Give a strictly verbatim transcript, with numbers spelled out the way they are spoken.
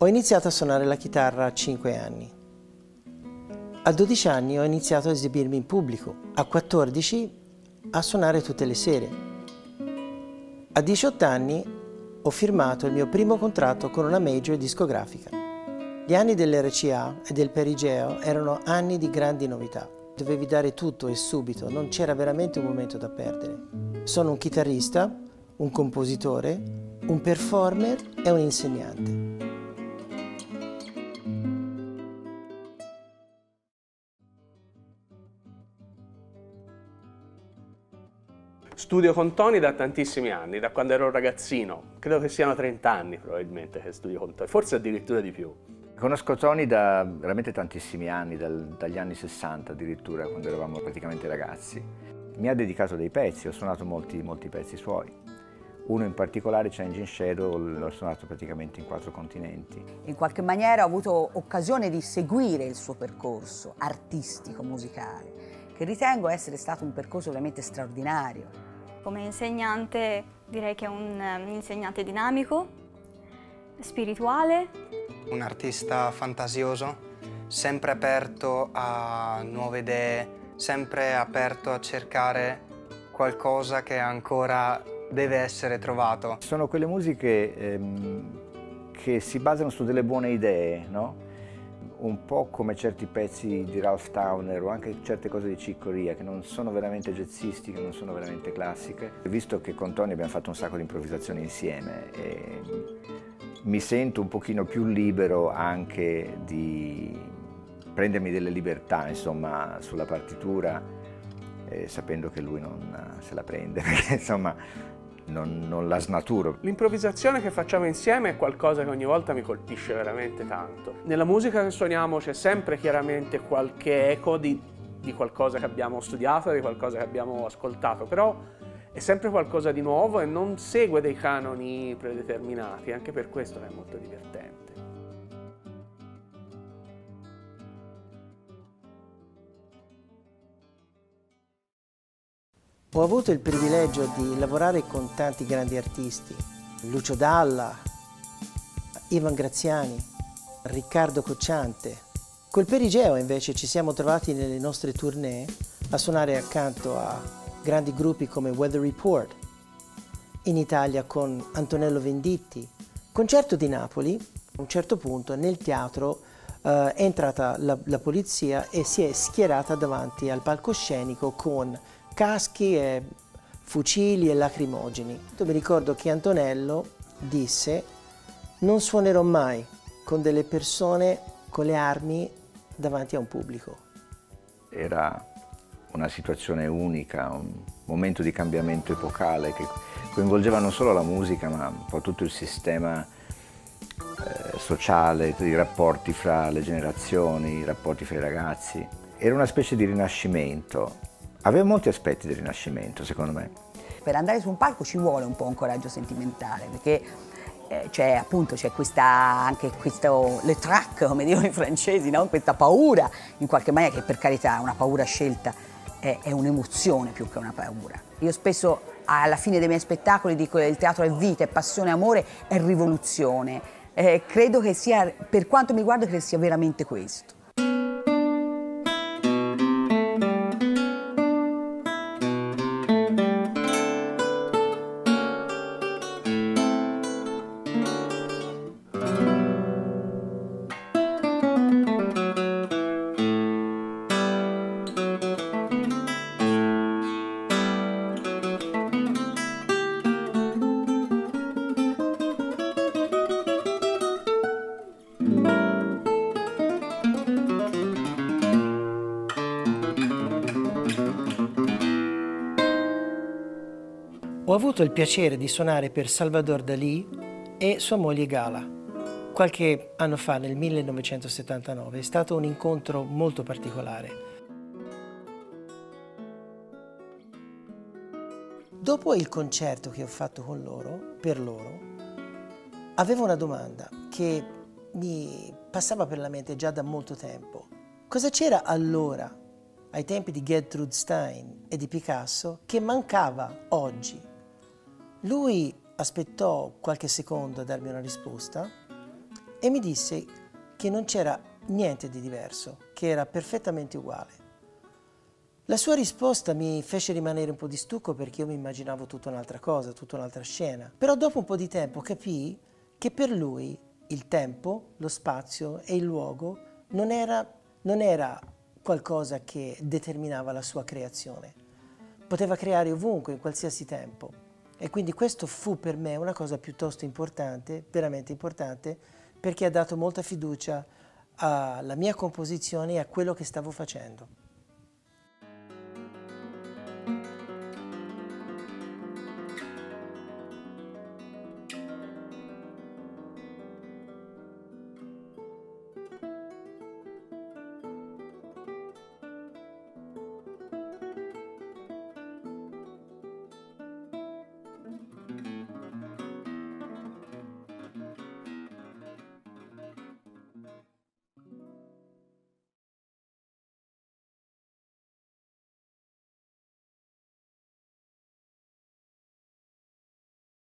Ho iniziato a suonare la chitarra a cinque anni. A dodici anni ho iniziato a esibirmi in pubblico. A quattordici a suonare tutte le sere. A diciotto anni ho firmato il mio primo contratto con una major discografica. Gli anni dell'R C A e del Perigeo erano anni di grandi novità. Dovevi dare tutto e subito, non c'era veramente un momento da perdere. Sono un chitarrista, un compositore, un performer e un insegnante. Studio con Tony da tantissimi anni, da quando ero un ragazzino. Credo che siano trenta anni probabilmente che studio con Tony, forse addirittura di più. Conosco Tony da veramente tantissimi anni, dal, dagli anni sessanta addirittura, quando eravamo praticamente ragazzi. Mi ha dedicato dei pezzi, ho suonato molti, molti pezzi suoi. Uno in particolare, Changing Shadow, l'ho suonato praticamente in quattro continenti. In qualche maniera ho avuto occasione di seguire il suo percorso artistico, musicale, che ritengo essere stato un percorso veramente straordinario. Come insegnante direi che è un, un insegnante dinamico, spirituale. Un artista fantasioso, sempre aperto a nuove idee, sempre aperto a cercare qualcosa che ancora deve essere trovato. Sono quelle musiche ehm, che si basano su delle buone idee, no? Un po' come certi pezzi di Ralph Towner o anche certe cose di Chick Corea, che non sono veramente jazzistiche, non sono veramente classiche. Visto che con Tony abbiamo fatto un sacco di improvvisazioni insieme, e mi sento un pochino più libero anche di prendermi delle libertà, insomma, sulla partitura, eh, sapendo che lui non se la prende, perché insomma non, non la snaturo. L'improvvisazione che facciamo insieme è qualcosa che ogni volta mi colpisce veramente tanto. Nella musica che suoniamo c'è sempre chiaramente qualche eco di, di qualcosa che abbiamo studiato, di qualcosa che abbiamo ascoltato, però è sempre qualcosa di nuovo e non segue dei canoni predeterminati, anche per questo è molto divertente. Ho avuto il privilegio di lavorare con tanti grandi artisti, Lucio Dalla, Ivan Graziani, Riccardo Cocciante. Col Perigeo invece ci siamo trovati nelle nostre tournée a suonare accanto a grandi gruppi come Weather Report, in Italia con Antonello Venditti. Concerto di Napoli, a un certo punto nel teatro eh, è entrata la, la polizia e si è schierata davanti al palcoscenico con caschi e fucili e lacrimogeni. Io mi ricordo che Antonello disse: non suonerò mai con delle persone con le armi davanti a un pubblico. Era una situazione unica, un momento di cambiamento epocale che coinvolgeva non solo la musica ma un po' tutto il sistema eh, sociale, i rapporti fra le generazioni, i rapporti fra i ragazzi. Era una specie di rinascimento. Aveva molti aspetti del Rinascimento, secondo me. Per andare su un palco ci vuole un po' un coraggio sentimentale, perché eh, c'è appunto c'è questa anche questo le trac, come dicono i francesi, no? Questa paura, in qualche maniera, che per carità è una paura scelta, è, è un'emozione più che una paura. Io spesso alla fine dei miei spettacoli dico che il teatro è vita, è passione, amore, è rivoluzione. Eh, credo che sia, per quanto mi riguarda, credo sia veramente questo. Ho avuto il piacere di suonare per Salvador Dalì e sua moglie Gala. Qualche anno fa, nel millenovecentosettantanove, è stato un incontro molto particolare. Dopo il concerto che ho fatto con loro, per loro, avevo una domanda che mi passava per la mente già da molto tempo. Cosa c'era allora, ai tempi di Gertrude Stein e di Picasso, che mancava oggi? Lui aspettò qualche secondo a darmi una risposta e mi disse che non c'era niente di diverso, che era perfettamente uguale. La sua risposta mi fece rimanere un po' di stucco perché io mi immaginavo tutta un'altra cosa, tutta un'altra scena. Però dopo un po' di tempo capii che per lui il tempo, lo spazio e il luogo non era, non era qualcosa che determinava la sua creazione. Poteva creare ovunque, in qualsiasi tempo. E quindi questo fu per me una cosa piuttosto importante, veramente importante, perché ha dato molta fiducia alla mia composizione e a quello che stavo facendo.